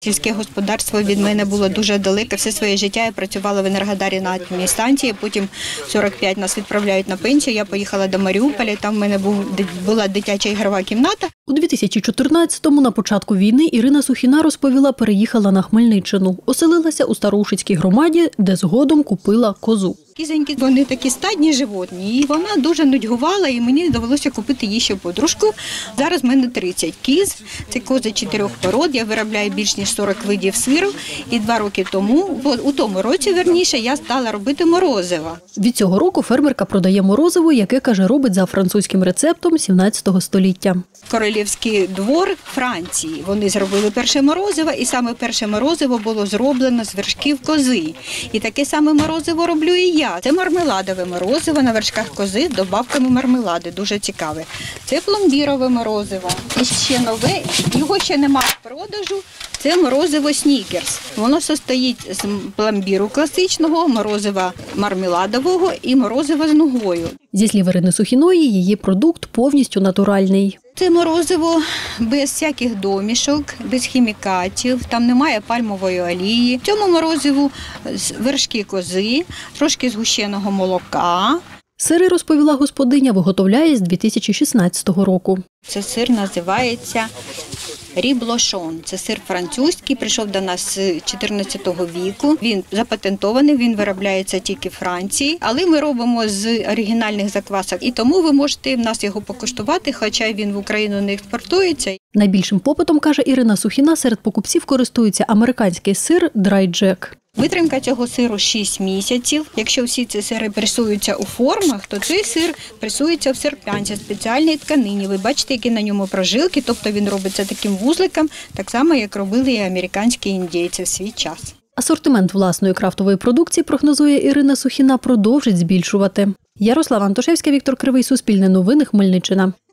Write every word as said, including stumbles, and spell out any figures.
Сільське господарство від мене було дуже далеке. Все своє життя я працювала в Енергодарі на атомній станції, потім в сорок п'ять нас відправляють на пенсію. Я поїхала до Маріуполя, там в мене був, була дитяча ігрова кімната. У дві тисячі чотирнадцятому, на початку війни, Ірина Сухіна розповіла, переїхала на Хмельниччину. Оселилася у Староушицькій громаді, де згодом купила козу. Кізоньки, вони такі стадні животні, і вона дуже нудьгувала, і мені довелося купити їй ще подружку. Зараз в мене тридцять кіз, це кози чотирьох пород, я виробляю більш ніж сорок видів сиру, і два роки тому, у тому році, верніше, я стала робити морозиво. Від цього року фермерка продає морозиво, яке, каже, робить за французьким рецептом сімнадцятого століття. Королівський двор Франції, вони зробили перше морозиво, і саме перше морозиво було зроблено з вершків кози. І таке саме морозиво роблю і я. Це мармеладове морозиво на вершках кози з добавками мармелади, дуже цікаве. Це пломбірове морозиво. І ще нове, його ще немає в продажу. Це морозиво Снікерс. Воно состоїть з пломбіру класичного, морозива мармеладового і морозива з нугою. Зі слів Ірини Сухіної, її продукт повністю натуральний. Це морозиво без всяких домішок, без хімікатів, там немає пальмової олії. В цьому морозиву вершки кози, трошки згущеного молока. Сири, розповіла господиня, виготовляє з дві тисячі шістнадцятого року. Це сир називається ріблошон. Це сир французький, прийшов до нас з чотирнадцятого віку. Він запатентований, він виробляється тільки в Франції, але ми робимо з оригінальних заквасок. І тому ви можете в нас його покуштувати, хоча він в Україну не експортується. Найбільшим попитом, каже Ірина Сухіна, серед покупців користується американський сир Dry Jack. Витримка цього сиру шість місяців. Якщо всі ці сири пресуються у формах, то цей сир пресується в серпянці, спеціальній тканині. Ви бачите, які на ньому прожилки, тобто він робиться таким вузликом, так само, як робили і американські індійці в свій час. Асортимент власної крафтової продукції, прогнозує Ірина Сухіна, продовжить збільшувати. Ярослава Антошевська, Віктор Кривий, Суспільне новини, Хмельниччина.